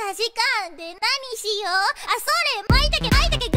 時間で何しよう。あ、それ、まいたけ